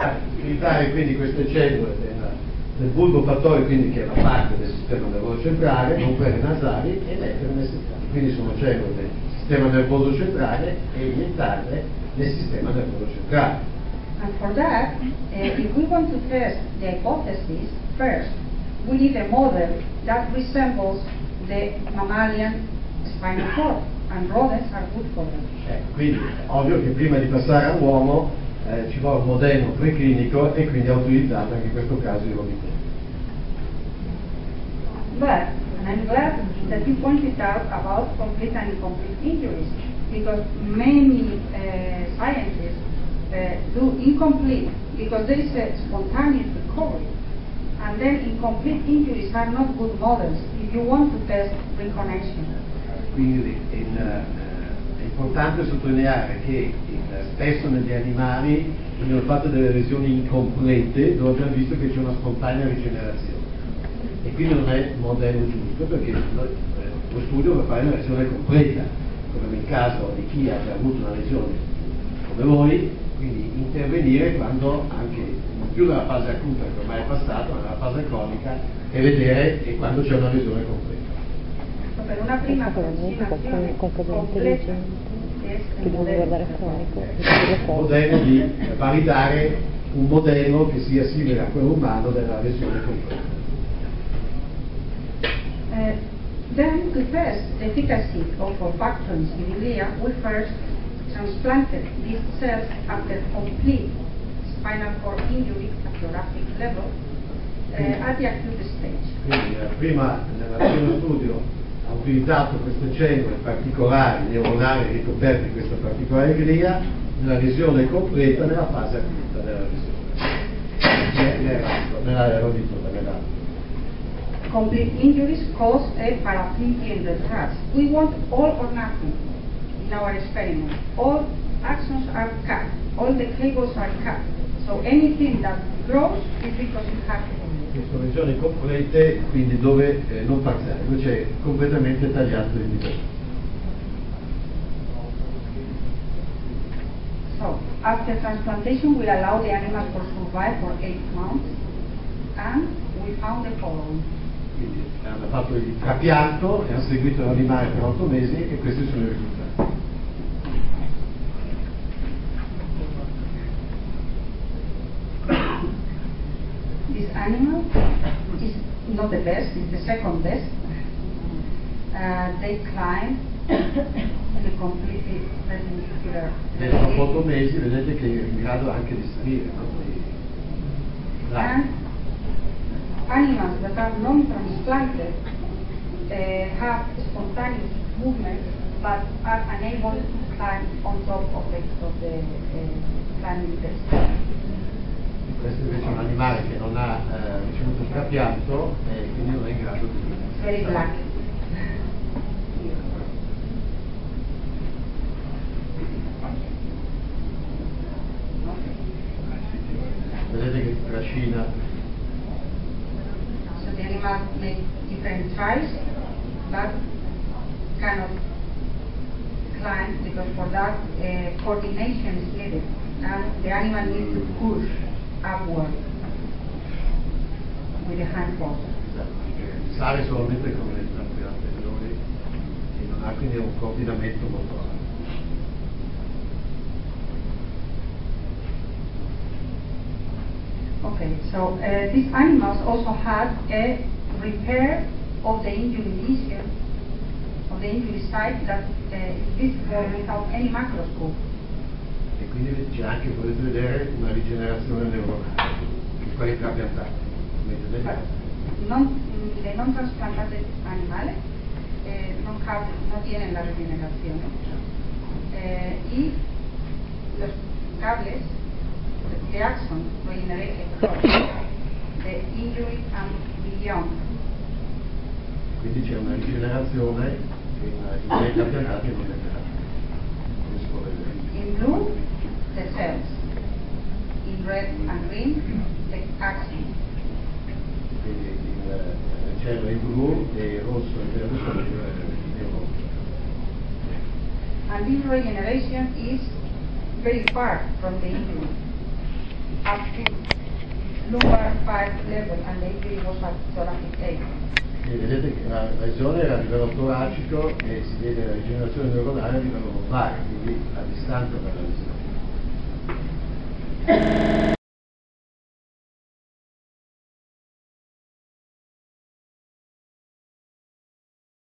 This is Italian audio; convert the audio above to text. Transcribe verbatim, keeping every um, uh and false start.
Evitare quindi queste cellule del, del bulbo fattorio, quindi che è una parte del sistema nervoso centrale, non quelle nasali, e mettere nel sistema. Quindi sono cellule del sistema nervoso centrale e iniettarle nel sistema nervoso centrale. And for that, uh, if we want to test the hypothesis, first we need a model that resembles the mammalian spinal cord, and rodents are good for that. Eh, quindi è ovvio che prima di passare all'uomo eh, ci vuole un modello preclinico e quindi è utilizzato anche in questo caso i rodenti. But, and I'm glad that you pointed out about complete and incomplete injuries, because many uh, scientists uh, do incomplete because there is a spontaneous recovery, and then incomplete injuries are not good models if you want to test reconnection. Quindi in, eh, è importante sottolineare che il, spesso negli animali vengono fatte delle lesioni incomplete dove abbiamo visto che c'è una spontanea rigenerazione, e quindi non è il modello giusto, perché noi, eh, lo studio per fare una lesione completa, come nel caso di chi ha già avuto una lesione come voi, quindi intervenire quando anche non più nella fase acuta che ormai è passata, ma nella fase cronica, e vedere e quando c'è una lesione completa. Per una prima approssimazione completa che deve guardare cronico, il modello di validare un modello che sia simile a quello umano della lesione completa. Uh, then to test the efficacy of olfactory glia, we first transplanted these cells after complete spinal cord injury at thoracic level uh, at the acute stage. Quindi eh, prima nel primo studio ha utilizzato queste cellule particolari neuronali ricoperte di questa particolare glia nella lesione completa nella fase acuta della lesione, nella roditola, nella Complete injuries cause a paraplegia in the tracts. We want all or nothing in our experiment. All axons are cut, all the cables are cut. So anything that grows is because you have to. Sono lesioni complete, quindi dove eh, non parziali, dove c'è completamente tagliato il livello. So after transplantation, we allow the animals to survive for eight months, and we found the following. Quindi hanno fatto il trapianto e hanno seguito l'animale per otto mesi, e questi sono i risultati. This animal is not the best, it's the second best. Uh, they climb the completely perpendicular. E dopo otto mesi vedete che è in grado anche di salire, no? Di... And animals that are non-transplanted uh, have spontaneous movement but are unable to climb on top of the, of the uh, climbing test. Questo invece è un animale che non ha eh, ricevuto il trapianto e quindi non è in grado di... Very black. Vedete che trascina. So the animal make different tries but cannot climb because for that uh, coordination is needed, and the animal needs to push upward with the hind paws. Sale solamente come le zampe anteriori e non ha quindi un coordinamento molto alto. Okay, so uh, these animals also had a repair of the injury lesion, of the injury site that uh, is visible without any macroscope. E quindi c'è anche, potete vedere, una rigenerazione neuronale in quelli trapiantati. Non, le non trasplantate animales eh, no, no tienen la regeneración eh, y los cables de axon regenerated the injury and beyond. Quindi c'è una rigenerazione che in quelli trapiantati non è vera. In blue, the cells. In red and green, the axon. Quindi il cielo è in blu e il rosso e il verde sono i neuroni. And this regeneration is very far from the injury. up to lumbar five level and the injury was at thoracic eight. E vedete che la lesione era a livello toracico e si vede la rigenerazione neuronale a livello lombare, quindi a distanza dalla lesione.